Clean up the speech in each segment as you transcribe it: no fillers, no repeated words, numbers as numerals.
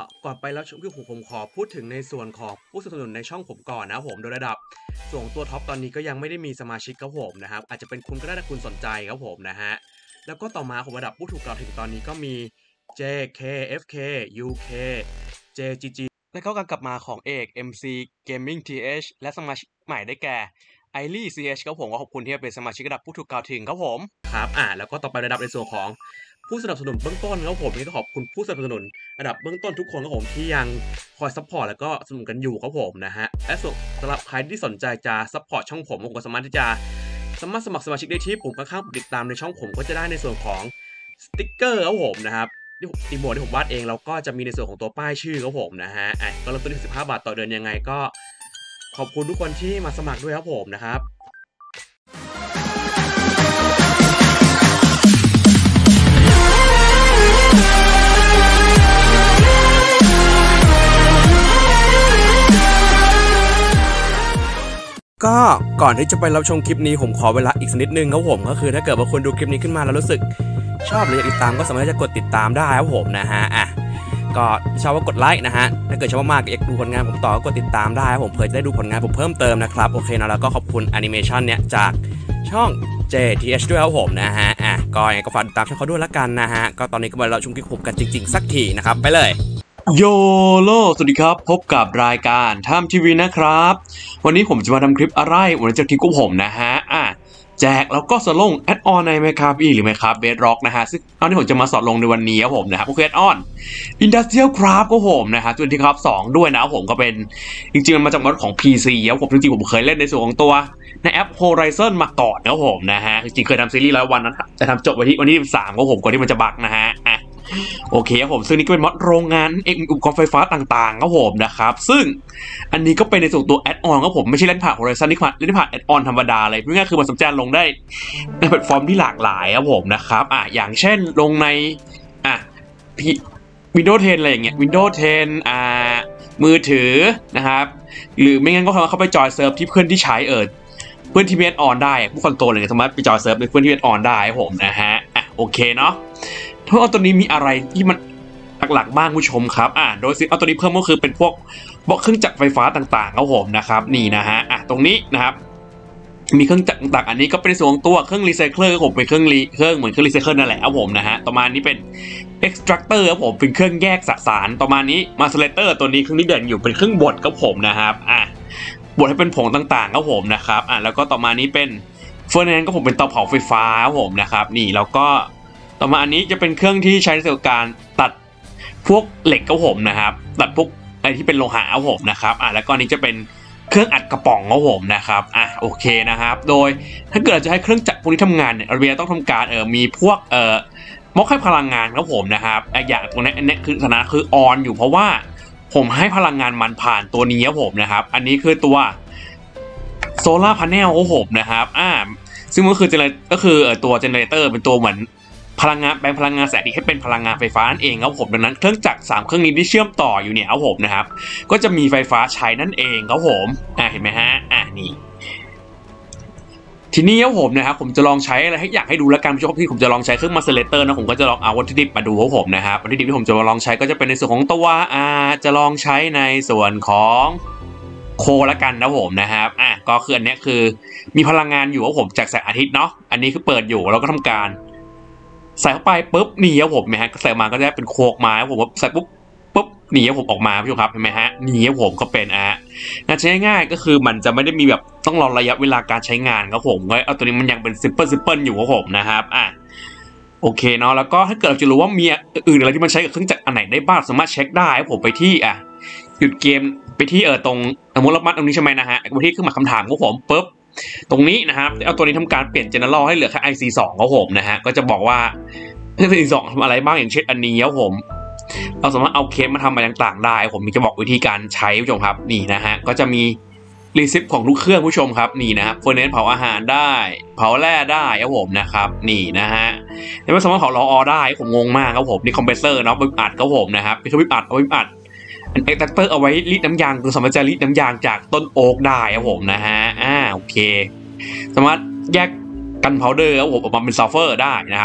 ก่อนไปแล้วคือผมขอพูดถึงในส่วนของผู้สนับสนุนในช่องผมก่อนนะครับผมโดยระดับส่วนตัวท็อปตอนนี้ก็ยังไม่ได้มีสมาชิกครับผมนะครับอาจจะเป็นคุณก็ได้ถ้าคุณสนใจครับผมนะฮะแล้วก็ต่อมาผมระดับผู้ถูกกล่าวถึงตอนนี้ก็มี JK FK UK JGG แล้วก็การกลับมาของเอก MC Gaming TH และสมาชิกใหม่ได้แก่ไอรี่ CH ครับผมก็ขอบคุณที่เป็นสมาชิกระดับผู้ถูกกล่าวถึงครับผมครับแล้วก็ต่อไประดับในส่วนของผู้สนับสนุนเบื้องต้นครับผมนี่ต้องขอบคุณผู้สนับสนุนระดับเบื้องต้นทุกคนครับผมที่ยังคอยซัพพอร์ตแล้วก็สนับสนุนกันอยู่ครับผมนะฮะและสำหรับใครที่สนใจจะซัพพอร์ตช่องผมก็สามารถที่จะสมัครสมาชิกได้ที่ปุ่มข้างๆติดตามในช่องผมก็จะได้ในส่วนของสติ๊กเกอร์ครับผมนะครับที่อีโมที่ผมวาดเองแล้วก็จะมีในส่วนของตัวป้ายชื่อครับผมนะฮะก็เริ่มต้นที่15 บาทต่อเดือนยังไงก็ขอบคุณทุกคนที่มาสมัครด้วยครับผมนะครับก็ก่อนที่จะไปรับชมคลิปนี้ผมขอเวลาอีกสักนิดนึงครับผมก็คือถ้าเกิดว่าคุณดูคลิปนี้ขึ้นมาแล้วรู้สึกชอบหรืออยากติดตามก็สามารถจะกดติดตามได้ครับผมนะฮะก็ชอบว่ากดไลค์นะฮะถ้าเกิดชอบมากอยากดูผลงานผมต่อก็กดติดตามได้ครับผมเพื่อจะได้ดูผลงานผมเพิ่มเติมนะครับโอเคนะแล้วก็ขอบคุณแอนิเมชันเนี่ยจากช่อง JTH ด้วยครับผมนะฮะก็ยังไงก็ฝากติดตามช่องเขาด้วยละกันนะฮะก็ตอนนี้ก็มาเราชมคลิปผมกันจริงๆสักทีนะครับไปเลยโยโลสวัสดีครับพบกับรายการทำทีวีนะครับวันนี้ผมจะมาทำคลิปอะไรวันนี้จะคลิปของผมนะฮะแจกแล้วก็สอนลงแอดออนใน Minecraft หรือ Minecraft Bedrock นะฮะซึ่งอันที่ผมจะมาสอนลงในวันนี้ครับผมนะครับก็คือแอดออน Industrial Craft ครับผมนะฮะตัวที่ครับ2ด้วยนะครับผมก็เป็นจริงๆมันมาจากมอดของ PC ครับผมจริงๆผมเคยเล่นในส่วนของตัวในแอป Horizon มาก่อนนะครับผมนะฮะจริงๆเคยทำซีรีส์100 วันนั้นจะทำจบวันที่13ครับผมก่อนที่มันจะบั๊กนะฮะโอเคครับผมซึ่งนี่ก็เป็นมอดโรงงานอุปกรณ์ไฟฟ้าต่างๆครับผมนะครับซึ่งอันนี้ก็เป็นในส่วนตัวแอดออนครับผมไม่ใช่เล่นผ่าน Horizon ที่เล่นผ่านแอดออนธรรมดาเลยเพื่อคือมันสามารถลงได้ในแพลตฟอร์มที่หลากหลายครับผมนะครับอย่างเช่นลงในWindows 10อะไรอย่างเงี้ย Windows 10มือถือนะครับหรือไม่งั้นก็เข้าไปจอยเซิร์ฟที่เพื่อนที่ใช้เพื่อนที่มีแอดออนได้ผู้คอนโทรลอะไรเงี้ยสามารถไปจอยเซิร์ฟในเพื่อนที่มีแอดออนได้ครับผมนะฮะโอเคเนาะทั้งเอาตัวนี้มีอะไรที่มันหลักๆบ้างผู้ชมครับโดยซิเอาตัวนี้เพิ่มก็คือเป็นพวกบล็อกเครื่องจักรไฟฟ้าต่างๆครับผมนะครับนี่นะฮะตรงนี้นะครับมีเครื่องจักรต่างๆอันนี้ก็เป็นส่วนของตัวเครื่องรีไซเคิลครับผมเป็นเครื่องเหมือนเครื่องรีไซเคิลนั่นแหละครับผมนะฮะต่อมานี้เป็น extractor ครับผมเป็นเครื่องแยกสสารต่อมานี้ macerator ตัวนี้เครื่องที่เด่นอยู่เป็นเครื่องบดครับผมนะครับบดให้เป็นผงต่างๆครับผมนะครับแล้วก็ต่อมานี้เป็นเฟอร์นันก็ผมเป็นเตาเผาไฟฟ้าครับผมนะครับนี่แล้วก็ต่อมาอันนี้จะเป็นเครื่องที่ใช้ในการตัดพวกเหล็กครับผมนะครับตัดพวกอะไรที่เป็นโลหะครับผมนะครับแล้วก็นี้จะเป็นเครื่องอัดกระป๋องครับผมนะครับโอเคนะครับโดยถ้าเกิดจะให้เครื่องจักรพวกนี้ทำงานเนี่ยเราต้องทำการมีพวกมอกให้พลังงานครับผมนะครับอย่างตรงนี้อันนี้คือสถานะคือออนอยู่เพราะว่าผมให้พลังงานมันผ่านตัวนี้ครับผมนะครับอันนี้คือตัวโซล่าพาเนลครับผมนะครับซึ่งก็คือตัวเจเนเรเตอร์เป็นตัวเหมือนพลังงานแปลงพลังงานแสงอาทิตย์ให้เป็นพลังงานไฟฟ้านั่นเองครับผมดังนั้นเครื่องจักร3เครื่องนี้ที่เชื่อมต่ออยู่เนี่ยครับผมนะครับก็จะมีไฟฟ้าใช้นั่นเองครับผมเห็นไหมฮะนี่ทีนี้ครับผมนะครับผมจะลองใช้อะไรให้อยากให้ดูแล้วกันพี่ผมจะลองใช้เครื่องมาสเตอร์นะผมก็จะลองเอาวัตถุดิบมาดูครับผมนะครับวัตถุดิบที่ผมจะลองใช้ก็จะเป็นในส่วนของตัวจะลองใช้ในส่วนของโคละกันนะผมนะครับก็คืออันนี้คือมีพลังงานอยู่ครับผมจากแสงอาทิตย์เนาะอันนี้คือเปิดอยู่เราก็ทำการใส่เข้าไปปุ๊บนี่ครับผมฮะใส่มาก็จะเป็นโคกมาครับผมใส่ปุ๊บนี่ครับผมออกมาพี่ชมครับเห็นไหมฮะนี่ครับผมก็เป็นงานใช้ง่ายก็คือมันจะไม่ได้มีแบบต้องรอระยะเวลาการใช้งานครับผมก็เอาตัวนี้มันยังเป็นซิมเปิลอยู่ครับผมนะครับโอเคเนาะแล้วก็ถ้าเกิดเราจะรู้ว่ามีอื่นอะไรที่มันใช้กับเครื่องจักรอันไหนได้บ้างสามารถเช็คได้ผมไปที่หยุดเกมไปที่ตรงสมมติเรามัดตรงนี้ใช่ไหมนะฮะไปที่เครื่องหมายคำถามครับผมปุ๊บตรงนี้นะครับเอาตัวนี้ทำการเปลี่ยน General ให้เหลือแค่ IC2 ครับผมนะฮะก็จะบอกว่า IC2 ทำอะไรบ้างอย่างเช่นอันนี้ครับผมเราสามารถเอาเคสมาทำอะไรต่างๆได้ผมจะบอกวิธีการใช้ผู้ชมครับนี่นะฮะก็จะมีรีซิปของทุกเครื่องผู้ชมครับนี่นะครับเฟอร์เนสเผาอาหารได้เผาแร่ได้ครับผมนะครับนี่นะฮะแล้วสามารถเผาล้อได้ผมงงมากครับผมนี่คอมเพรสเซอร์เนาะวิบอัดครับผมนะครับเป็นวิบอัดอันเอ็กซ์แทคเตอร์เอาไว้รีดน้ำยางคือสามารถจะรีดน้ำยางจากต้นโอ๊กได้ครับผมนะฮะโอเคสามารถแยกกันพาวเดอร์ครับผมออกมาเป็นซัลเฟอร์ได้นะครับ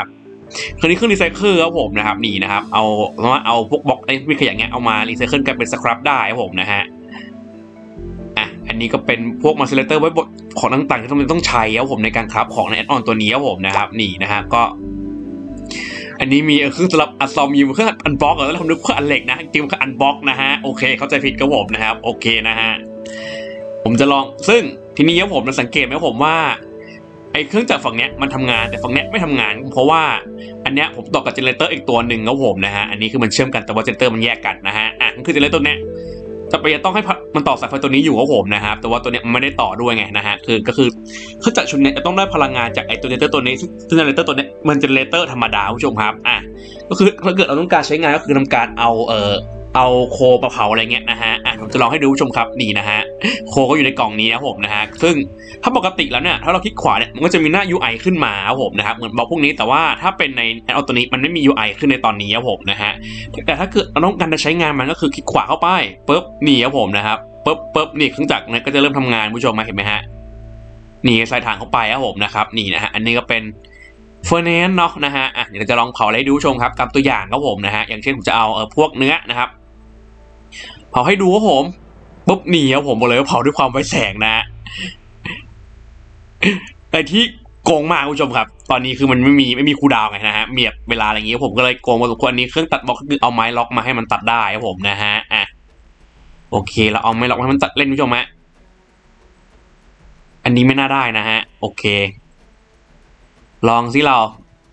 เครื่องรีไซเคิลครับผมนะครับนี่นะครับเอาสามารถเอาพวกบล็อกไอ้วิขยะเงี้ยเอามารีไซเคิลกันเป็นสครับได้ครับผมนะฮะอันนี้ก็เป็นพวกมาร์เซเลเตอร์ไว้บทของต่างๆที่ต้องใช้ครับผมในการคราฟของในแอดออนตัวนี้ครับผมนะครับนี่นะฮะก็อันนี้มีเครื่องสำหรับอัดซอมมีเครื่องอันบล็อกแล้วผมนึกว่าอันเหล็กนะจริงๆมันคืออันบล็อกนะฮะโอเคเข้าใจผิดครับผมนะครับโอเคนะฮะผมจะลองซึ่งทีนี้ครับผมจะสังเกตไหมผมว่าไอ้เครื่องจักรฝั่งเนี้ยมันทำงานแต่ฝั่งเนี้ยไม่ทำงานเพราะว่าอันเนี้ยผมต่อกับเจเนเรเตอร์อีกตัวหนึ่งครับผมนะฮะอันนี้คือมันเชื่อมกันแต่ว่าเจเนเรเตอร์มันแยกกันนะฮะนั่นคือเจเนเรเตอร์เนี้ยจะไปต้องให้มันต่อสายไฟตัวนี้อยู่ครับผมนะครับแต่ว่าตัวเนี้ยมันไม่ได้ต่อด้วยไงนะฮะก็คือเครื่องจักรชุดเนี้ยจะต้องได้พลังงานจากไอ้ตัวเจเนเรเตอร์ตัวนี้ซึ่งเจเนเรเตอร์ตัวเนี้ยมันเจเนเรเตอร์ธรรมดาผู้ชมครับก็คือถ้าเกิดเราต้องการใช้งานก็คือทำการเอาโคมาเผาอะไรเงี้ยนะฮะผมจะลองให้ดูผู้ชมครับนี่นะฮะโคก็อยู่ในกล่องนี้นะผมนะฮะซึ่งถ้าปกติแล้วเนี่ยถ้าเราคลิกขวาเนี่ยมันก็จะมีหน้า UI ขึ้นมาครับผมนะครับเหมือนบอกพวกนี้แต่ว่าถ้าเป็นในแอดออนตัวนี้มันไม่มี UI ขึ้นในตอนนี้ครับผมนะฮะแต่ถ้าเกิดเราต้องการจะใช้งานมันก็คือคลิกขวาเข้าไปปุ๊บนี่ครับผมนะครับปุ๊บนี่เครื่องจักรเนี่ยก็จะเริ่มทำงานผู้ชมมาเห็นไหมฮะนี่ใส่ถ่านเข้าไปครับผมนะครับนี่นะฮะอันนี้ก็เป็นเฟอร์เนนเนาะนะฮะเดี๋ยวจะลองเผาให้ดูชมครับตามตัวอย่างครับผมนะฮะอย่างเช่นผมจะเอาพวกเนื้อนะครับเผาให้ดูครับผมปุ๊บหนีครับผมบอกเลยว่าเผาด้วยความไวแสงนะแต่ที่โกงมากคุณผู้ชมครับตอนนี้คือมันไม่มีคูลดาวน์ไงนะฮะมีแบบเวลาอะไรอย่างเงี้ยผมก็เลยโกงมาสมควรอันนี้เครื่องตัดบล็อกคือเอาไม้ล็อกมาให้มันตัดได้ครับผมนะฮะโอเคเราเอาไม้ล็อกให้มันตัดเล่นคุณผู้ชมฮะอันนี้ไม่น่าได้นะฮะโอเคลองสิเรา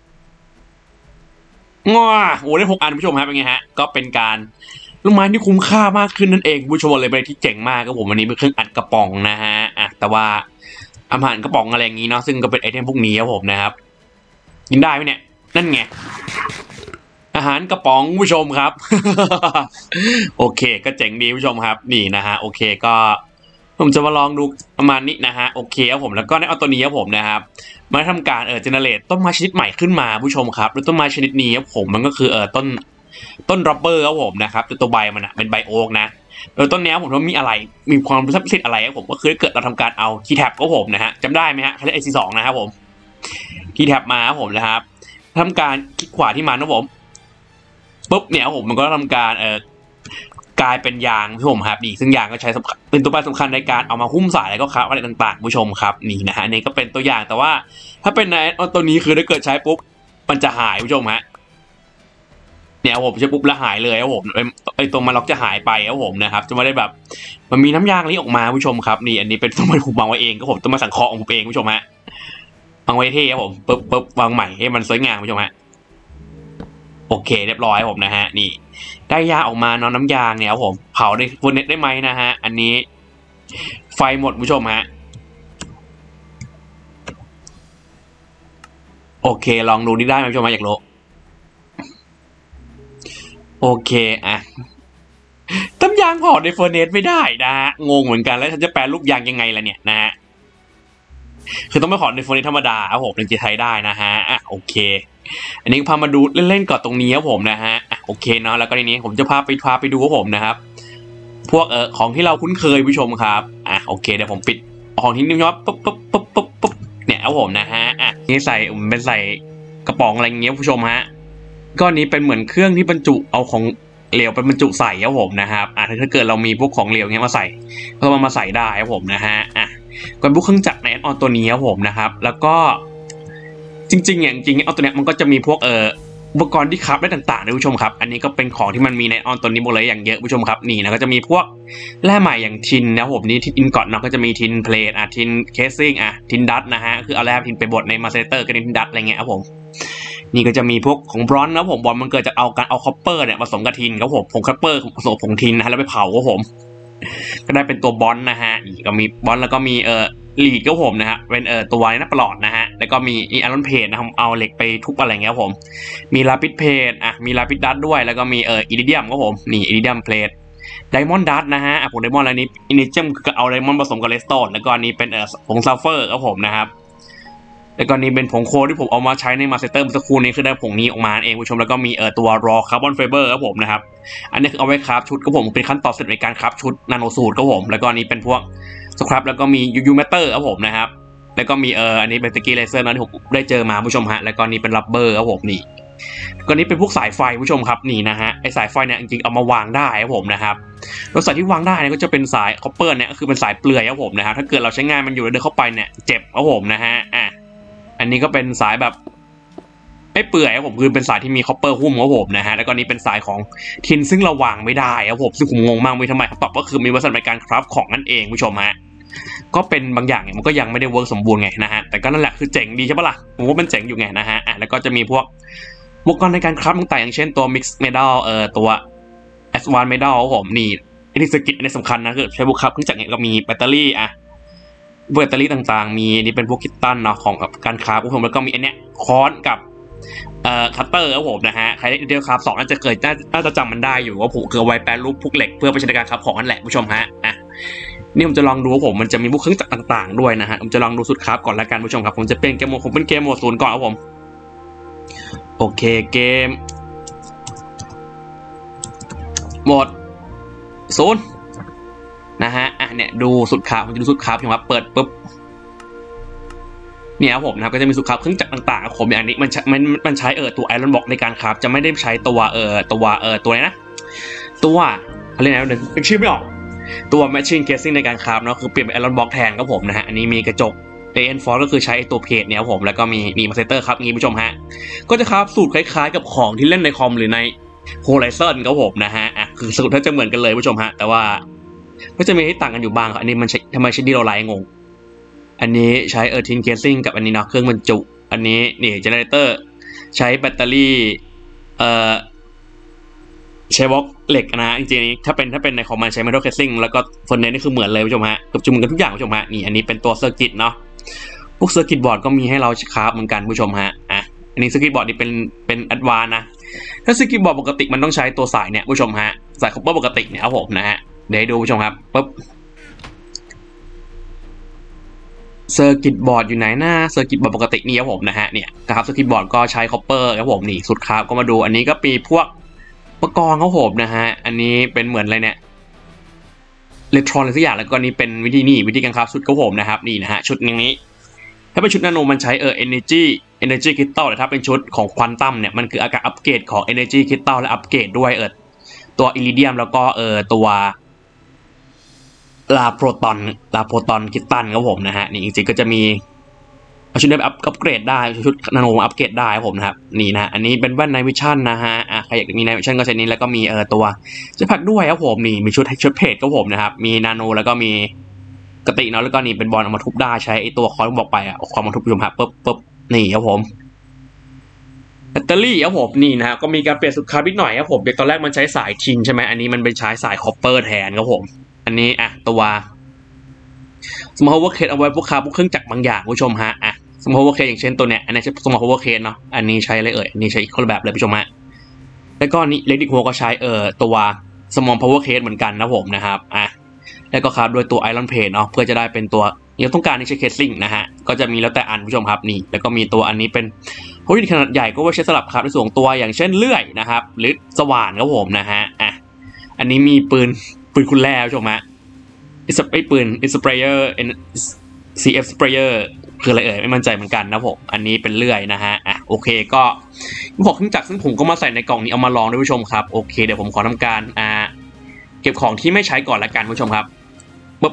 ง้อโอ้ได้6 อันคุณผู้ชมครับเป็นไงฮะก็เป็นการลูกไม้ที่คุ้มค่ามากขึ้นนั่นเองผู้ชมเลยเป็นที่เจ๋งมากครับผมวันนี้เป็นเครื่องอัดกระป๋องนะฮะแต่ว่าอาหารกระป๋องอะไรอย่างนี้เนาะซึ่งก็เป็นไอเทมพวกนี้ครับผมนะครับกินได้ไหมเนี่ยนั่นไงอาหารกระป๋องผู้ชมครับ โอเคก็เจ๋งดีผู้ชมครับนี่นะฮะโอเคก็ผมจะมาลองดูประมาณนี้นะฮะโอเคครับผมแล้วก็ได้เอาตัวนี้ครับผมนะครับมาทำการเจเนเรตต้นไม้ชนิดใหม่ขึ้นมาผู้ชมครับแล้วต้นไม้ชนิดนี้ครับผมมันก็คือต้นร็อบเบอร์ครับผมนะครับตัวใบมันเป็นใบโอ๊กนะต้นนี้ผมว่ามีอะไรมีความพิเศษอะไรครับผมก็คือเกิดเราทำการเอาคีย์แท็บครับผมนะฮะจำได้ไหมฮะเขาเรียก IC2 นะครับผมคีย์แท็บมาครับผมนะครับทำการคลิกขวาที่มันครับผมปุ๊บเนี่ยผมมันก็ทำการกลายเป็นยางที่ผมครับนี่ซึ่งยางก็ใช้เป็นตัวแปรสำคัญในการเอามาหุ้มสายแล้วก็ครับอะไรต่างๆผู้ชมครับนี่นะฮะนี่ก็เป็นตัวอย่างแต่ว่าถ้าเป็นในตัวนี้คือถ้าเกิดใช้ปุ๊บมันจะหายผู้ชมฮะเนี่ยผมใช้ปุ๊บแล้วหายเลยครับผมไอตัวมันล็อกจะหายไปครับผมนะครับจะไม่ได้แบบมันมีน้ำยางนี้ออกมาผู้ชมครับนี่อันนี้เป็นตัวมันผมวางไว้เองก็ผมต้องมาสังเคราะห์ของผมเองผู้ชมฮะวางไว้เท่ครับผมปุ๊บวางใหม่ให้มันสวยงามผู้ชมฮะโอเคเรียบร้อยผมนะฮะนี่ได้ยาออกมาน้ำยางเนี่ยครับผมเผาในบนเน็ตได้ไหมนะฮะอันนี้ไฟหมดผู้ชมฮะโอเคลองดูนี่ได้ไหมผู้ชมอยากรู้โอเคน้ำยางเผาในเฟอร์เนสไม่ได้นะฮะงงเหมือนกันแล้วฉันจะแปลรูปยางยังไงล่ะเนี่ยนะฮะคือต้องไปขอในเฟอร์เนสธรรมดาครับผมถึงจะใช้ได้นะฮะโอเคอันนี้พามาดูเล่นๆก่อนตรงนี้ครับผมนะฮะโอเคเนาะแล้วก็ในนี้ผมจะพาไปดูครับผมนะครับพวกของที่เราคุ้นเคยผู้ชมครับโอเคเดี๋ยวผมปิดของที่นิ้วปุ๊บเนี่ยครับผมนะฮะนี่ใส่เป็นใส่กระป๋องอะไรอย่างเงี้ยผู้ชมฮะก้อนนี้เป็นเหมือนเครื่องที่บรรจุเอาของเหลวไปบรรจุใส่ครับผมนะครับถ้าเกิดเรามีพวกของเหลวเงี้ยมาใส่ก็มาใส่ได้ครับผมนะฮะก็พวกเครื่องจักรในแอดออนตัวนี้ครับผมนะครับแล้วก็จริงเอาตัวเนี้ยมันก็จะมีพวกอุปกรณ์ที่คราฟได้ต่างๆนะผู้ชมครับอันนี้ก็เป็นของที่มันมีในออนตัวนี้หมดเลยอย่างเยอะผู้ชมครับนี่นะก็จะมีพวกแร่ใหม่อย่างทินนะผมนี่ทินอินกอตเนาะก็จะมีทินเพลททินเคสซิ่งทินดัตนะฮะคือเอาแร่ทินไปบดในมาสเตอร์กับทินดัตอะไรเงี้ยครับผมนี่ก็จะมีพวกของบรอนซ์นะผมบรอนซ์มันเกิดจากการเอาคอปเปอร์เนี่ยผสมกับทินครับผมผงคอปเปอร์ผสมผงทินนะฮะแล้วไปเผาครับผมก็ได้เป็นตัวบอนซ์นะฮะนี่ก็มีบอนซ์แล้วก็มีลีดก็ผมนะฮะเป็นตัวนี้นะประหลอดนะฮะแล้วก็มีไอรอนเพจนะครับเอาเหล็กไปทุบอะไรเงี้ยผมมีลาปิดเพจมีลาปิดดัตด้วยแล้วก็มีอิริเดียมก็ผมนี่อิริเดียมเพลทไดมอนด์ดัตนะฮะผมไดมอนด์อะไรนี้อินิเจมคือเอาไดมอนด์ผสมกับเลสโตนแล้วก็นี้เป็นผงซัลเฟอร์ก็ผมนะครับแล้วก็นี้เป็นผงโคที่ผมเอามาใช้ในมาสเตอร์เมื่อสักครู่นี้คือได้ผงนี้ออกมาเองผู้ชมแล้วก็มีตัวรอคาร์บอนไฟเบอร์ครับผมนะครับอันนี้คือเอาไว้คราฟชุดก็ผมเป็นขั้นตอนเสร็จในการคราฟชุดนาโนสูตรก็ผมแล้วก็นี้เป็นพวกสครับแล้วก็มียูแมตเตอร์ครับผมนะครับแล้วก็มีอันนี้เป็นตะกี้เลเซอร์นะที่ผมได้เจอมาผู้ชมฮะแล้วก็นี่เป็นรับเบอร์ครับผมนี่ก็นี้เป็นพวกสายไฟผู้ชมครับนี่นะฮะไอสายไฟเนี่ยจริงๆเอามาวางได้ครับผมนะครับแล้วสายที่วางได้เนี่ยก็จะเป็นสายคอปเปอร์เนี่ยก็คือเป็นสายเปลือยครับผมนะครับถ้าเกิดเราใช้งานมันอยู่แล้วเดินเข้าไปเนี่ยเจ็บครับผมนะฮะอันนี้ก็เป็นสายแบบไม่เปื่อยครับผมคือเป็นสายที่มีคอปเปอร์หุ้มครับผมนะฮะแล้วก็นี้เป็นสายของทินซึ่งเราวางไม่ได้ครับผมซึ่งผมงงมากว่าทำไมคำตอบก็คือมีวัสดุในการคราฟของนั่นเองผู้ชมฮะก็เป็นบางอย่างเนี่ยมันก็ยังไม่ได้เวิร์กสมบูรณ์ไงนะฮะแต่ก็นั่นแหละคือเจ๋งดีใช่ปะล่ะผมว่ามันเจ๋งอยู่ไงนะฮะแล้วก็จะมีพวกอุปกรณ์ในการคราฟต่างๆอย่างเช่นตัว Mix Metal ตัว Advanced Metal ครับผมนี่ที่สกิลอันนี้สำคัญนะคือใช้พวกคราฟเครื่องจักรเนี่ยก็มีแบตเตอรี่แบตเตอรี่ต่างๆมีนี่เป็นพวกคิตตันเนาะของการคราฟผมแล้วก็มีอันเนี้ยค้อนกับคัตเตอร์ครับผมนะฮะใครเดียวคราฟ2น่าจะเคยน่าจะจำมันได้อยู่ว่าผมคือเอาไว้แปรรูปพวกเหล็กเพื่อไปใช้ในการคราฟของนั่นแหละผู้ชมฮะนี่ผมจะลองดูว่าผมมันจะมีพวกเครื่องจักรต่างๆด้วยนะฮะผมจะลองดูสุดคราฟก่อนละกันผู้ชมครับผมจะเป็นเกมโหมดผมเป็นเกมโหมด0ก่อนครับผมโอเคเกมโหมด0นะฮะเนี่ยดูสุดคราฟผมจะดูสุดคราฟผมว่าเปิดปุ๊บเนี่ยครับผมนะครับก็จะมีสุดคราฟเครื่องจักรต่างๆผมอย่างนี้มันใช้ตัวไอรอนบล็อกในการคราฟจะไม่ได้ใช้ตัวตัวอะไรนะตัวอะไรนะเดี๋ยวนึกชื่อไม่ออกตัว Machine Casing ในการคราฟเนาะคือเปลี่ยนเป็นไอรอนบล็อกแทนครับผมนะฮะอันนี้มีกระจก Reinforce ก็คือใช้ตัวเพจเนี่ยครับผมแล้วก็มีมาสเตอร์ครับงี้ผู้ชมฮะก็จะคราฟสูตรคล้ายๆกับของที่เล่นในคอมหรือใน Horizon ครับผมนะฮะคือสูตรถ้าจะเหมือนกันเลยผู้ชมฮะแต่ว่าก็จะมีให้ต่างกันอยู่บ้างครับอันนี้มันทำไมใช้ดีโรไลท์งงอันนี้ใช้Tin Casing กับอันนี้เนาะเครื่องบรรจุอันนี้นี่เจเนเรเตอร์ใช้แบตเตอรี่ใช้บล็อกเหล็กนะจริงๆถ้าเป็นในคอมมันใช้ Metal Casing แล้วก็เฟอร์เนสนี่คือเหมือนเลยผู้ชมฮะกับจุ่มกันทุกอย่างผู้ชมฮะนี่อันนี้เป็นตัวเซอร์กิตเนาะพวกเซอร์กิตบอร์ดก็มีให้เราคราฟเหมือนกันผู้ชมฮะอันนี้เซอร์กิตบอร์ดนี่เป็นแอดวานซ์นะถ้าเซอร์กิตบอร์ดปกติมันต้องใช้ตัวสายเนี่ยผู้ชมฮะสายคอปเปอร์ปกติเนี่ยครับผมนะฮะเดี๋ยวให้ดูผู้ชมครับปุ๊บเซอร์กิตบอร์ดอยู่ไหนหน้าเซอร์กิตบอร์ดปกตินี่ครับผมนะฮะเนี่ยครับเซอร์กิตบอร์ดก็ใช้คอปเปอร์ครับผมนี่สุดคราฟก็มาดูอันนี้ก็มีพวกอุปกรณ์ครับผมนะฮะอันนี้เป็นเหมือนอะไรเนี่ยอิเล็กทรอนิกส์อะไรสักอย่างแล้วก็นี้เป็นวิธีการคราฟชุดครับผมนะครับนี่นะฮะชุดนี้ถ้าเป็นชุดนาโนมันใช้energy crystal แต่ถ้าเป็นชุดของควอนตัมเนี่ยมันคืออาการอัปเกรดของ energy crystal และอัปเกรดด้วยตัวอิริเดียมแล้วก็ตัวลาโปรตอนคิตตันครับผมนะฮะนี่จริงๆก็จะมีชุดได้อัปเกรดได้ชุดนาโนอัปเกรดได้ครับผมนะครับนี่นะอันนี้เป็นแว่นไนท์วิชั่นนะฮะใครอยากมีไนท์วิชั่นก็ใช้นี้แล้วก็มีตัวจะแพ็คด้วยครับผมนี่มีชุดเพจครับผมนะครับมีนาโนแล้วก็มีกติเนาะแล้วก็นี่เป็นบอลเอามาทุบได้ใช้ไอตัวคอยบอกไปความมาทุบผู้ชมครับปุ๊บนี่ครับผมแบตเตอรี่ครับผมนี่นะฮะก็มีการเปลี่ยนสุดคราฟนิดหน่อยครับผมตอนแรกมันใช้สายทินใช่ไหมอันนี้มันเป็นใช้สายคอปเปอร์แทนครับผมอันนี้ตัวสมอลพาวเวอร์เคสเอาไว้พวกคราฟพวกเครื่องจักรบางอย่างผู้ชมฮะสมอลพาวเวอร์เคสอย่างเช่นตัวเนี้ยอันนี้ใช้สมอลพาวเวอร์เคสเนาะอันนี้ใช้อะไรอันนี้ใช้อีกคนละแบบเลยผู้ชมฮะแล้วก็นี่เล็กดิโคก็ใช้ตัวสมอลพาวเวอร์เคสเหมือนกันนะผมนะครับแล้วก็คราฟด้วยตัวไอรอนเพจเนาะเพื่อจะได้เป็นตัวที่ต้องการที่ใช้เคสซิ่งนะฮะก็จะมีแล้วแต่อันผู้ชมครับนี่แล้วก็มีตัวอันนี้เป็นพวกที่ขนาดใหญ่ก็ไว้ใช้สลับคราฟในส่วนตัวอย่างเช่นเลื่อยนะครับหรือสว่านครับผมนะฮะอันนี้มีปืนคุณแร่ผู้ชมฮะปืนสเปรย์เออร์ CF สเปรย์เออร์คืออะไรไม่มั่นใจเหมือนกันนะผมอันนี้เป็นเลื่อยนะฮะโอเคก็พวกเครื่องจักรซึ่งผมก็มาใส่ในกล่องนี้เอามาลองด้วยผู้ชมครับโอเคเดี๋ยวผมขอทำการเก็บของที่ไม่ใช้ก่อนละกันผู้ชมครับปุ๊บ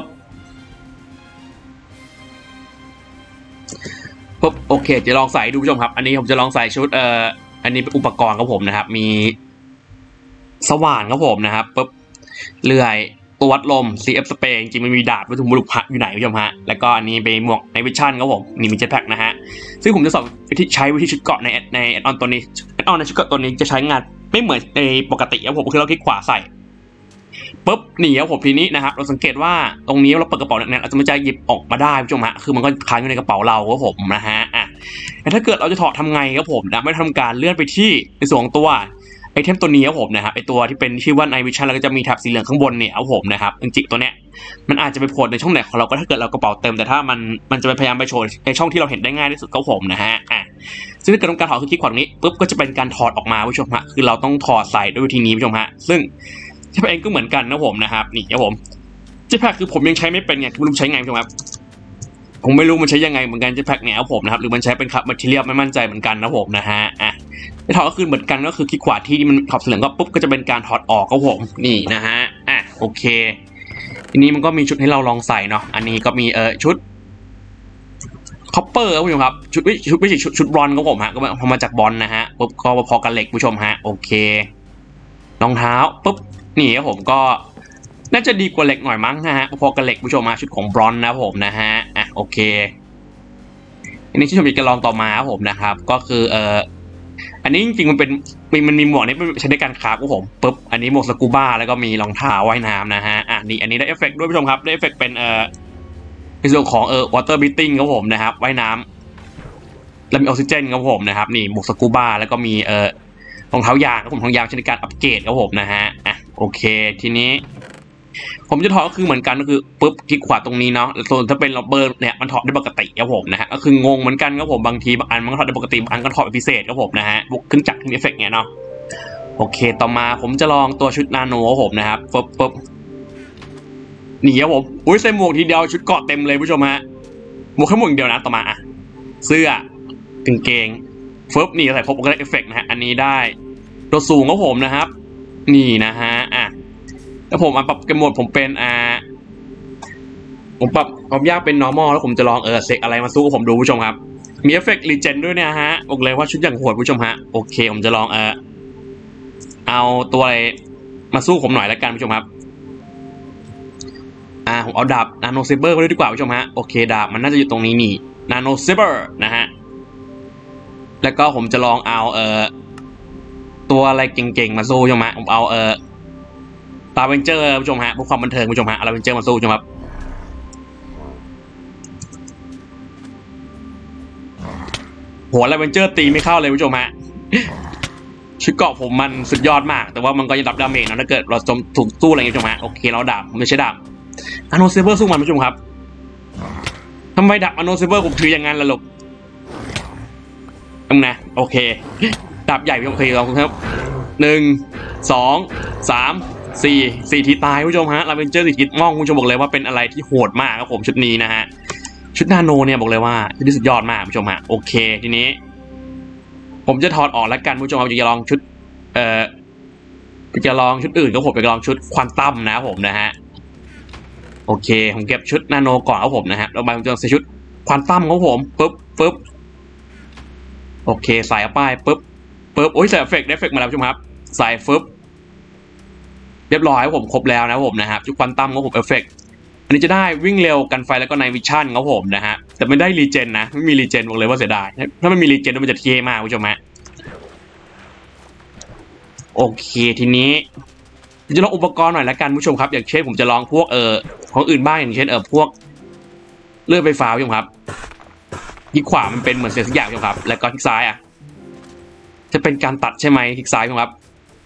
โอเคจะลองใส่ดูผู้ชมครับอันนี้ผมจะลองใส่ชุดอันนี้เป็นอุปกรณ์ครับผมนะครับมีสว่านครับผมนะครับปุ๊บเลื่อยตัววัดลม CF สเปรย์จริงมันมีดาบวัตถุบุรุษอยู่ไหนผู้ชมฮะแล้วก็อันนี้เป็นหมวกในวิชั่นครับผมมีเจ็ตแพ็คนะฮะซึ่งผมจะสอนใช้วิธีชุดเกาะในแอดออนตัวนี้แอดออนในชุดเกาะตัวนี้จะใช้งานไม่เหมือนในปกติครับผมคือเราคลิกขวาใส่ปุ๊บหนีครับผมทีนี้นะครับเราสังเกตว่าตรงนี้เราเปิดกระเป๋าเนี่ยเราจะไม่จะหยิบออกมาได้ผู้ชมฮะคือมันก็ค้างอยู่ในกระเป๋าเราครับผมนะฮะแต่ถ้าเกิดเราจะถอดทำไงครับผมนะไม่ทำการเลื่อนไปที่ในส่วนของตัวไอเทมตัวนี้ครับผมนะครับไอตัวที่เป็นชื่อว่า Night Vision แล้วก็จะมีแถบสีเหลืองข้างบนเนี่ยครับผมนะครับจริงๆตัวเนี้ยมันอาจจะไปโผล่ในช่องไหนของเราก็ถ้าเกิดเรากระเป๋าเต็มแต่ถ้ามันจะพยายามไปโชว์ในช่องที่เราเห็นได้ง่ายที่สุดครับผมนะฮะซึ่งถ้าเกิดต้องการถอดคือคลิกขวานี้ปุ๊บก็จะเป็นการถอดออกมาผู้ชมฮะคือเราต้องถอดใส่ด้วยวิธีนี้ผู้ชมฮะซึ่งเจ้าแพ็กเองก็เหมือนกันนะผมนะครับนี่ครับผมเจ้าแพ็กคือผมยังใช้ไม่เป็นไงไม่รู้ใช้ไงผู้ชมครับผมไม่รู้มันใช้ยังไงเหมือนกันจะแพ็กแนวผมนะครับหรือมันใช้เป็นขับแมทเทียลไม่มั่นใจเหมือนกันนะผมนะฮะที่ถอดก็คือเหมือนกันก็คือคลิกขวาที่มันขอบเสลียงก็ปุ๊บก็จะเป็นการถอดออกครับผมนี่นะฮะโอเคทีนี้มันก็มีชุดให้เราลองใส่เนาะอันนี้ก็มีชุดคอปเปอร์ครับผู้ชมครับชุดไม่ใช่ชุดบอลครับผมฮะก็พอมาจากบอลนะฮะปุ๊บก็พอกันเหล็กผู้ชมฮะโอเครองเท้าปุ๊บนี่ครับผมก็น่าจะดีกว่าเหล็กหน่อยมั้งนะฮะพอกันเหล็กผู้ชมฮะชุดของบอลนะผมนะฮะโอเคอันนี้ที่ชมอยากจะลองต่อมาครับผมนะครับก็คืออันนี้จริงๆมันมีหมวกนี่ใช้ในการคราฟครับผมปุ๊บอันนี้หมวกสกูบ้าแล้วก็มีรองเท้าว่ายน้ำนะฮะนี่อันนี้ได้เอฟเฟกต์ด้วยผู้ชมครับได้เอฟเฟกต์เป็นในส่วนของwater breathing ครับผมนะครับว่ายน้ำแล้วมีออกซิเจนครับผมนะครับนี่หมวกสกูบ้าแล้วก็มีรองเท้ายางครับผมรองเท้ายางใช้ในการอัปเกรดครับผมนะฮะโอเคทีนี้ผมจะถอดก็คือเหมือนกันก็คือปุ๊บคลิกขวาตรงนี้เนาะส่วนถ้าเป็นล็อบเบอร์เนี่ยมันถอดได้ปกติครับผมนะฮะก็คืองงเหมือนกันครับผมบางทีบางอันมันก็ถอดได้ปกติบางอันก็ถอดเป็นพิเศษครับผมนะฮะบวกขึ้นจักรมีเอฟเฟกต์เนี่ยเนาะโอเคต่อมาผมจะลองตัวชุดนาโนครับผมนะครับปุ๊บนี่ครับผมอุ้ยใส่หมวกทีเดียวชุดเกาะเต็มเลยผู้ชมฮะหมวกแค่หมวกเดียวนะต่อมาเสื้อกางเกงนี่ใส่ครบก็ได้เอฟเฟกต์นะฮะอันนี้ได้ตัวสูงครับผมนะครับนี่นะฮะแล้วผมปรับกระโหมดผมเป็นผมปรับความยากเป็น normal แล้วผมจะลองเสกอะไรมาสู้กับผมดูผู้ชมครับมีเอฟเฟกต์รีเจนด้วยเนี่ยฮะบอกเลยว่าชุดอย่างโหดผู้ชมฮะโอเคผมจะลองเอาตัวอะไรมาสู้ผมหน่อยแล้วกันผู้ชมครับผมเอาดาบนาโนเซเบอร์มาด้วยดีกว่าผู้ชมฮะโอเคดาบมันน่าจะอยู่ตรงนี้นี่นาโนเซเบอร์นะฮะแล้วก็ผมจะลองเอาตัวอะไรเก่งๆมาสู้ผู้ชมฮะผมเอาลาเวนเจอร์ผู้ชมฮะเพื่อความบันเทิงผู้ชมฮะลาเวนเจอร์มาสู้ผู้ชมครับหัวลาเวนเจอร์ตีไม่เข้าเลยผู้ชมฮะชุดเกาะผมมันสุดยอดมากแต่ว่ามันก็ยังรับดาเมจนะถ้าเกิดเราถูกสู้อะไรอย่างเงี้ยผู้ชมฮะโอเคเราดาบไม่ใช่ดาบอโนเซเบอร์สู้มันผู้ชมครับทำไมดาบอโนเซเบอร์ผมถืออย่างนั้นล่ะลูกนะโอเคดาบใหญ่โอเคเราครับ1 2 3 4ทีตายผู้ชมฮะลาเวนเจอร์4ทีมองผู้ชมบอกเลยว่าเป็นอะไรที่โหดมากครับผมชุดนี้นะฮะชุดนาโนเนี่ยบอกเลยว่าที่สุดยอดมากผู้ชมฮะโอเคทีนี้ผมจะถอดออกแล้วกันผู้ชมครับจะลองชุดจะลองชุดอื่นก็ผมจะลองชุดควอนตัมนะผมนะฮะโอเคผมเก็บชุดนาโนก่อนครับผมนะฮะแล้วผมจะใส่ชุดควอนตัมของผมปุ๊บโอเคใส่เข้าไปปุ๊บโอ้ยใส่เอฟเฟกต์ได้เอฟเฟกต์มาแล้วผู้ชมครับใส่เรียบร้อยผมครบแล้วนะผมนะครับชุดควอนตัมของผมเอฟเฟกต์อันนี้จะได้วิ่งเร็วกันไฟแล้วก็ไนท์วิชั่นครับผมนะฮะแต่ไม่ได้รีเจนนะไม่มีรีเจนบอกเลยว่าเสียดายถ้าไม่มีรีเจนมันจะเท่มากผู้ชมฮะโอเคทีนี้จะลองอุปกรณ์หน่อยละกันผู้ชมครับอย่างเช่นผมจะลองพวกของอื่นบ้างอย่างเช่นพวกเลื่อยไฟฟ้าผู้ชมครับคลิกขวามันเป็นเหมือนเสียงสักอย่างผู้ชมครับแล้วก็คลิกซ้ายจะเป็นการตัดใช่ไหมคลิกซ้ายผู้ชมครับ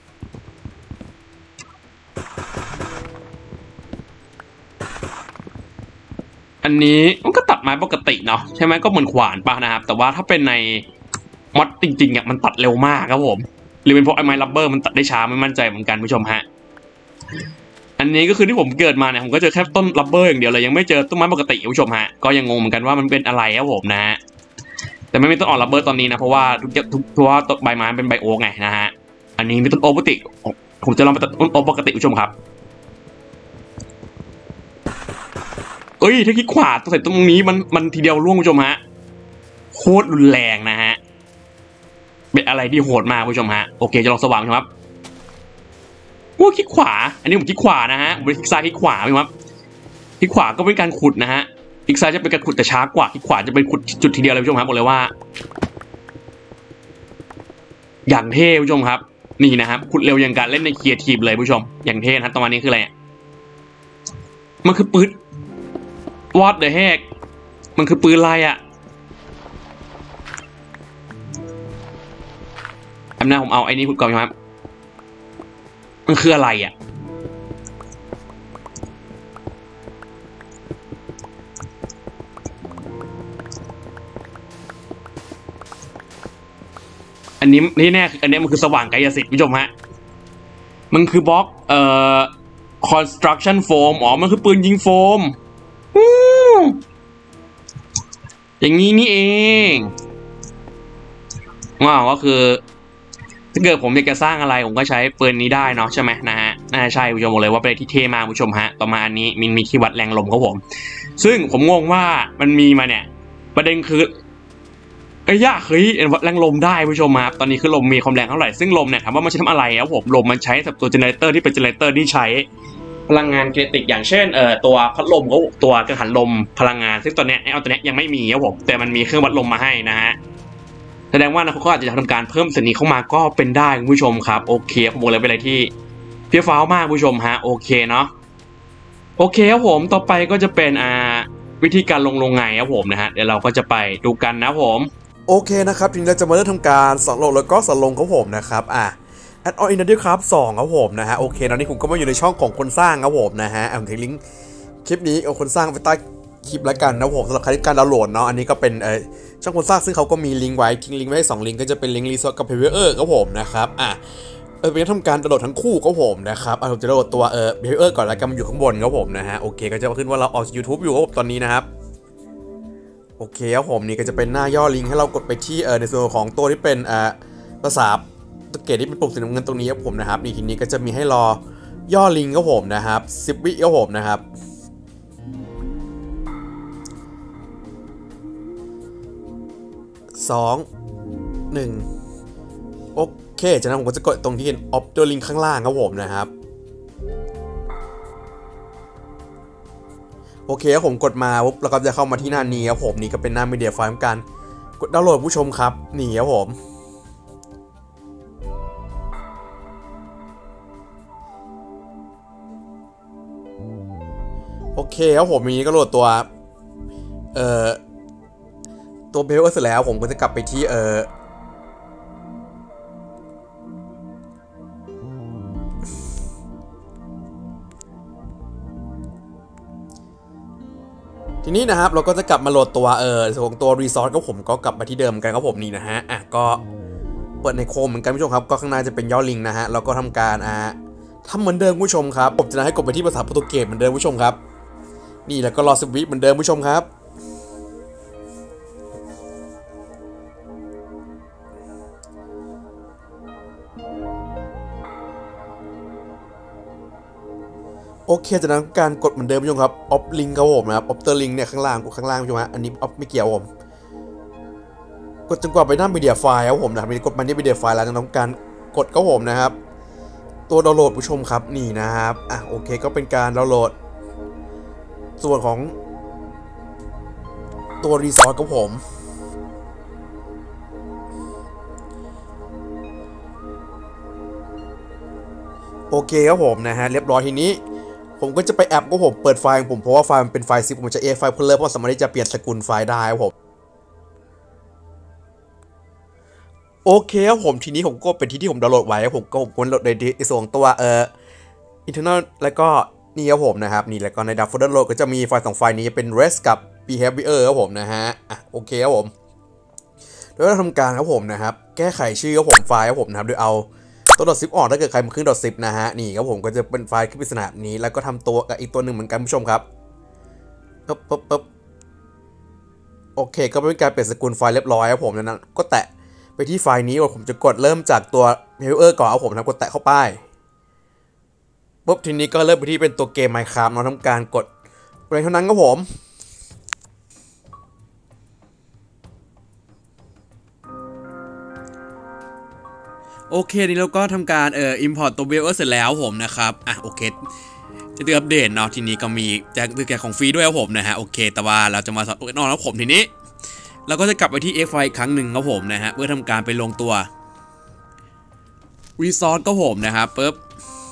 อันนี้มันก็ตัดไม้ปกติเนาะใช่ไหมก็เหมือนขวานป่ะนะครับแต่ว่าถ้าเป็นในมอดจริงๆมันตัดเร็วมากครับผมหรือเป็นเพราะไอ้ไม้ลับเบอร์มันตัดได้ช้าไม่มั่นใจเหมือนกันผู้ชมฮะอันนี้ก็คือที่ผมเกิดมาเนี่ยผมก็เจอแค่ต้นลับเบอร์อย่างเดียวเลยยังไม่เจอต้นไม้ปกติผู้ชมฮะก็ยังงงเหมือนกันว่ามันเป็นอะไรครับผมนะฮะแต่ไม่มีต้นอ่อนลับเบอร์ตอนนี้นะเพราะว่าเพราะว่าต้นใบไม้เป็นใบโอ๊กไงนะฮะอันนี้มีต้นโอ๊กปกติผมจะลองไปตัดต้นโอ๊กปกติผู้ชมครับถ้าคลิกขวาตัวใส่ตรงนี้มันทีเดียวร่วงผู้ชมฮะโคตรรุนแรงนะฮะเป็นอะไรที่โหดมากผู้ชมฮะโอเคจะลองสว่างครับคลิกขวาอันนี้ผมคลิกขวานะฮะผมคลิกซ้ายคลิกขวาครับคลิกขวาก็เป็นการขุดนะฮะคลิกซ้ายจะเป็นการขุดแต่ช้ากว่าคลิกขวาจะเป็นขุดจุดทีเดียวเลยผู้ชมครับบอกเลยว่าอย่างเท่ผู้ชมครับนี่นะครับขุดเร็วอย่างการเล่นในครีเอทีฟเลยผู้ชมอย่างเท่นะตอนนี้คืออะไรมันคือปืนWhat the heck มันคือปืนอะไรหน้าผมเอาไอ้นี่พูดก่อนครับมันคืออะไรอันนี้ที่แน่อันนี้มันคือสว่างกายสิทธิ์ผู้ชมฮะมันคือบล็อก construction foam มันคือปืนยิงโฟมอย่างนี้นี่เองว้าวก็คือถ้าเกิดผมอยากจะสร้างอะไรผมก็ใช้ปืนนี้ได้เนาะใช่ไหมนะฮะน่าใช่ผู้ชมบอกเลยว่าเป็นที่เท่มากผู้ชมฮะต่อมาอันนี้มีที่วัดแรงลมครับผมซึ่งผมงงว่ามันมีมาเนี่ยประเด็นคืออยากเฮ้ยวัดแรงลมได้ผู้ชมครับตอนนี้คือลมมีความแรงเท่าไหร่ซึ่งลมเนี่ยถามว่ามันใช้ทำอะไรครับผมลมมันใช้สำหรับตัวเจเนเรเตอร์ที่เป็นเจเนเรเตอร์ที่ใช้พลังงานคิเนติกอย่างเช่นตัวพัดลมเขาตัวกังหันลมพลังงานซึ่งตัวเนี้ยเอาตัวเนี้ยยังไม่มีครับผมแต่มันมีเครื่องวัดลมมาให้นะฮะแสดงว่าเขาอาจจะทำการเพิ่มสิ่งนี้เข้ามาก็เป็นได้คุณผู้ชมครับโอเคผมบอกเลยเป็นอะไรที่เพี้ยฟ้าวมากผู้ชมฮะโอเคเนาะโอเคครับผมต่อไปก็จะเป็นวิธีการลงไงครับผมนะฮะเดี๋ยวเราก็จะไปดูกันนะผมโอเคนะครับทีนี้เราจะมาเริ่มทำการสอนโหลดแล้วก็สอนลงครับผมนะครับแอดออนอินเดียครับ2ครับผมนะฮะโอเคตอนนี้ผมก็มาอยู่ในช่องของคนสร้างครับผมนะฮะผมทิ้งลิงก์คลิปนี้เอาคนสร้างไปใต้คลิปแล้วกันนะผมสำหรับใครที่การดาวน์โหลดเนาะอันนี้ก็เป็นช่องคนสร้างซึ่งเขาก็มีลิงก์ไว้ทิ้งลิงก์ไว้2ลิงก์ก็จะเป็นลิงก์รีซอสกับเพเวอร์ครับผมนะครับเป็นทำการดาวน์โหลดทั้งคู่ครับผมนะครับผมจะดาวน์โหลดตัวเพเวอร์ก่อนแล้วกันมันอยู่ข้างบนครับผมนะฮะโอเคก็จะขึ้นว่าเราออก YouTube อยู่ครับตอนนี้นะครับโอเคครับผมนี่ก็จะเป็นหน้าย่อลิงก์ให้เรากดไปที่ในส่วนของตัวที่เป็นภาษาตัวเกตที่เป็นปุ่มสีน้ำเงินตรงนี้ครับผมนะครับนี่ทีนี้ก็จะมีให้รอย่อลิงก์ครับผมนะครับ10 วิครับผมนะครับ2 1โอเคจากนั้นผมก็จะกดตรงที่เป็นออฟตัวลิงก์ข้างล่างครับผมนะครับโอเคครับผมกดมาปุ๊บแล้วก็จะเข้ามาที่หน้านี้ครับผมนี่ก็เป็นหน้ามีเดียไฟล์ของการกดดาวน์โหลดผู้ชมครับนี่ครับผมโอเคครับผมมีก็โหลดตัวเพลเสร็จแล้วผมก็จะกลับไปที่ทีนี้นะครับเราก็จะกลับมาโหลดตัวส่วนตัวรีซอสก็ผมก็กลับมาที่เดิมกันครับผมนี่นะฮะก็เปิดในโคมเหมือนกันผู้ชมครับก็ข้างหน้าจะเป็นย่อลิงก์นะฮะเราก็ทำการทำเหมือนเดิมผู้ชมครับผมจะให้กดไปที่ภาษาโปรตุเกสเหมือนเดิมผู้ชมครับนี่แล้วก็รอ10 วิเหมือนเดิมผู้ชมครับโอเคจากนั้นการกดเหมือนเดิมผู้ชมครับออฟลิงก์ครับผมนะครับออฟเตอร์ลิงก์เนี่ยข้างล่างผู้ชมฮะอันนี้ออฟไม่เกี่ยวผมกดจนกว่าไปหน้ามีเดียไฟล์ครับผมนะครับกดมาที่มีเดียไฟล์แล้วจากนั้นการกดครับผมนะครับตัวดาวน์โหลดผู้ชมครับนี่นะครับโอเคก็เป็นการดาวน์โหลดส่วนของตัวรีซอสครับผมโอเคครับผมนะฮะเรียบร้อยทีนี้ผมก็จะไปแอปก็ผมเปิดไฟล์ผมเพราะว่าไฟล์มันเป็นไฟล์ซิปผมจะไฟล์เพลอเพราะสามารถที่จะเปลี่ยนสกุลไฟล์ได้ครับผมโอเคครับผมทีนี้ผมก็เป็นที่ผมดาวน์โหลดไว้ผมก็ดาวน์โหลดในส่วนตัวinternal แล้วก็นี่ครับผมนะครับนี่แล้วก็ในดับโฟลเดอร์โหลดก็จะมีไฟล์2ไฟล์นี้เป็น rest กับ behavior ครับผมนะฮะโอเคครับผมแล้วเราทำการครับผมนะครับแก้ไขชื่อครับผมไฟล์ครับผมนะครับโดยเอาตัว.zip ออกถ้าเกิดใครมาขึ้น.zip นะฮะนี่ครับผมก็จะเป็นไฟล์คลิปปริศนานี้แล้วก็ทำตัวกับอีกตัวหนึ่งเหมือนกันผู้ชมครับปึ๊บโอเคก็เป็นการเปลี่ยนสกุลไฟล์เรียบร้อยครับผมนั้นก็แตะไปที่ไฟล์นี้ผมจะกดเริ่มจากตัว behavior ก่อนเอาผมนะกดแตะเข้าไปปุ๊บทีนี้ก็เริ่มไปที่เป็นตัวเกม Minecraft เราทำการกดไปเท่านั้นครับผมโอเคนี่เราก็ทำการimport ตัว Builder เสร็จแล้วผมนะครับโอเคจะเตือนอัปเดตเนาะทีนี้ก็มีแจกของฟรีด้วยครับผมนะฮะโอเคแต่ว่าเราจะมาสอนนอกแล้วผมทีนี้เราก็จะกลับไปที่ X ไฟล์อีกครั้งหนึ่งครับผมนะฮะเพื่อทำการไปลงตัว Resource ก็ผมนะครับปึ๊บ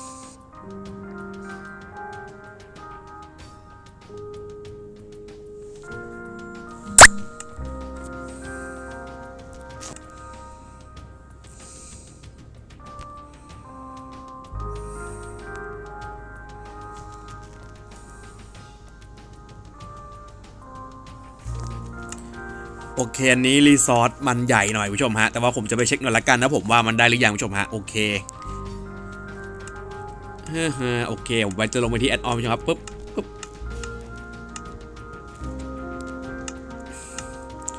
โอเคอันนี้รีซอสมันใหญ่หน่อยผู้ชมฮะแต่ว่าผมจะไปเช็คหน่อยละกันนะผมว่ามันได้หรือยังผู้ชมฮะโอเคโอเคผมไปจะลงไปที่แอดออนผู้ชมครับปึ๊บ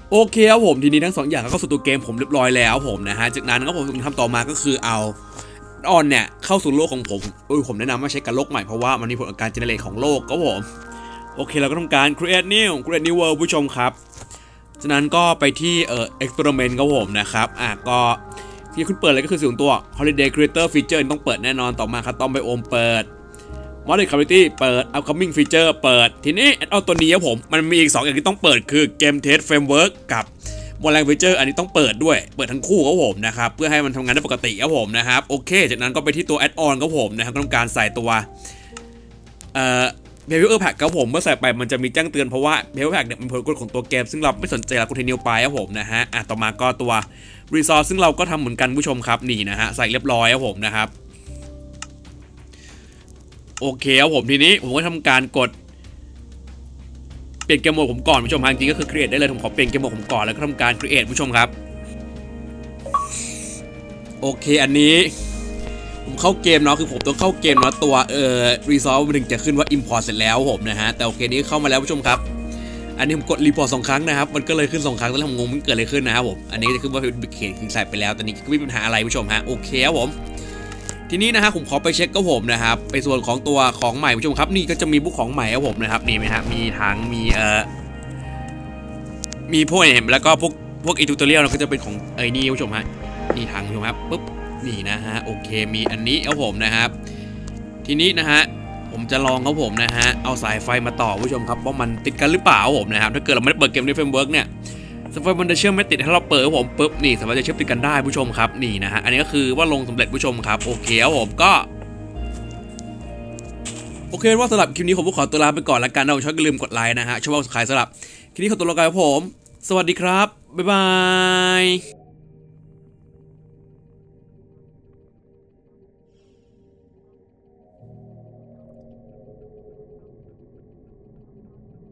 โอเคครับผมทีนี้ทั้ง2อย่างก็เข้าสู่ตัวเกมผมเรียบร้อยแล้วผมนะฮะจากนั้นก็ผมทำต่อมาก็คือเอาออนเนี่ยเข้าสู่โลกของผมแนะนำว่าใช้กับโลกใหม่เพราะว่ามันมีผลการเจเนเรตของโลกก็ผมโอเคเราก็ทำการ create new world ผู้ชมครับจากนั้นก็ไปที่experiment ก็ผมนะครับก็ที่คุณเปิดเลยก็คือสิ่งตัว holiday creator feature ต้องเปิดแน่นอนต่อมาครับต้องไปโอมเปิด Modern Clarity เปิด upcoming feature เปิดทีนี้เอาตัวนี้ครับผมมันมีอีก2อย่างที่ต้องเปิดคือ game test framework กับ Modern feature อันนี้ต้องเปิดด้วยเปิดทั้งคู่ครับผมนะครับเพื่อให้มันทำงานได้ปกติครับผมนะครับโอเคจากนั้นก็ไปที่ตัว add on ครับผมนะครับต้องการใส่ตัวbehavior pack ครับผมเมื่อใส่ไปมันจะมีแจ้งเตือนเพราะว่า behavior pack เนี่ยเป็นผลกฎของตัวเกมซึ่งเราไม่สนใจเรา continue ไปครับผมนะฮะต่อมาก็ตัว resource ซึ่งเราก็ทำเหมือนกันผู้ชมครับนี่นะฮะใส่เรียบร้อยครับผมนะครับโอเคครับผมทีนี้ผมก็ทำการกดเปลี่ยนเกมโหมดผมก่อนผู้ชมจริงก็คือ create ได้เลยผมขอเปลี่ยนเกมโหมดผมก่อนแล้วก็ทำการ create ผู้ชมครับโอเคอันนี้ผมเข้าเกมเนาะคือผมต้องเข้าเกมเนาะตัวresolve มันถึงจะขึ้นว่า import เสร็จแล้วผมนะฮะแต่โอเคนี้เข้ามาแล้วผู้ชมครับอันนี้ผมกด report 2 ครั้งนะครับมันก็เลยขึ้น2 ครั้งแล้วผมงงมันเกิดอะไรขึ้นนะครับผมอันนี้จะขึ้นว่าเป็นเขตคือใส่ไปแล้วตอนนี้ก็ไม่มีปัญหาอะไรผู้ชมฮะโอเคครับผมทีนี้นะฮะผมขอไปเช็คก็ผมนะครับไปส่วนของตัวของใหม่ผู้ชมครับนี่ก็จะมีพวกของใหม่ครับผมนะครับนี่ไหมฮะมีทั้งมีพวกเนี่ยแล้วก็พวกอีทูตอเรียลก็จะเป็นของนี่ผู้ชมฮะนี่ทางผู้ชมครับปุ๊บนี่นะฮะโอเคมีอันนี้ครับผมนะครับทีนี้นะฮะผมจะลองครับผมนะฮะเอาสายไฟมาต่อผู้ชมครับว่ามันติดกันหรือเปล่าผมนะครับถ้าเกิดเราไม่ได้เปิดเกมในเฟรมเวิร์กเนี่ยสายไฟมันจะเชื่อมไม่ติดถ้าเราเปิดผมปุ๊บนี่สามารถจะเชื่อมติดกันได้ผู้ชมครับนี่นะฮะอันนี้ก็คือว่าลงสำเร็จผู้ชมครับโอเคครับผมก็โอเคว่าสำหรับคลิปนี้ผมขอตัวลาไปก่อนละกันนะผมชอบอย่าลืมกดไลค์นะฮะช่วยกด subscribe สำหรับคลิปนี้ขอตัวลาไปครับผมสวัสดีครับบ๊ายบาย